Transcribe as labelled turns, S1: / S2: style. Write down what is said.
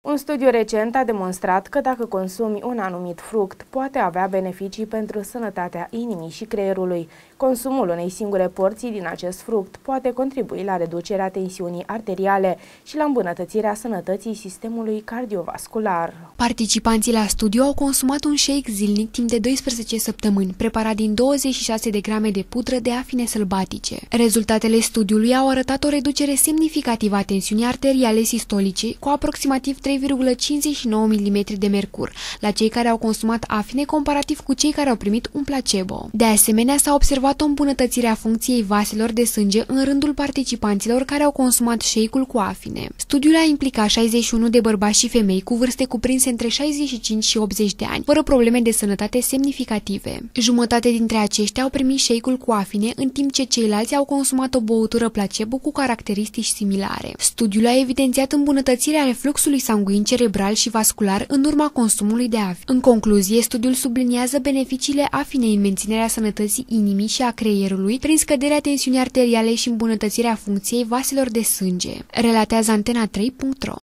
S1: Un studiu recent a demonstrat că dacă consumi un anumit fruct, poate avea beneficii pentru sănătatea inimii și creierului. Consumul unei singure porții din acest fruct poate contribui la reducerea tensiunii arteriale și la îmbunătățirea sănătății sistemului cardiovascular.
S2: Participanții la studiu au consumat un shake zilnic timp de 12 săptămâni, preparat din 26 de grame de pudră de afine sălbatice. Rezultatele studiului au arătat o reducere semnificativă a tensiunii arteriale sistolice cu aproximativ 3,59 mm de mercur la cei care au consumat afine comparativ cu cei care au primit un placebo. De asemenea, s-a observat o îmbunătățire a funcției vaselor de sânge în rândul participanților care au consumat shake-ul cu afine. Studiul a implicat 61 de bărbați și femei cu vârste cuprinse între 65 și 80 de ani, fără probleme de sănătate semnificative. Jumătate dintre aceștia au primit shake-ul cu afine, în timp ce ceilalți au consumat o băutură placebo cu caracteristici similare. Studiul a evidențiat îmbunătățirea refluxului sanguin cerebral și vascular în urma consumului de afine. În concluzie, studiul subliniază beneficiile afinei în menținerea sănătății inimii și a creierului prin scăderea tensiunii arteriale și îmbunătățirea funcției vaselor de sânge, relatează Antena3.ro.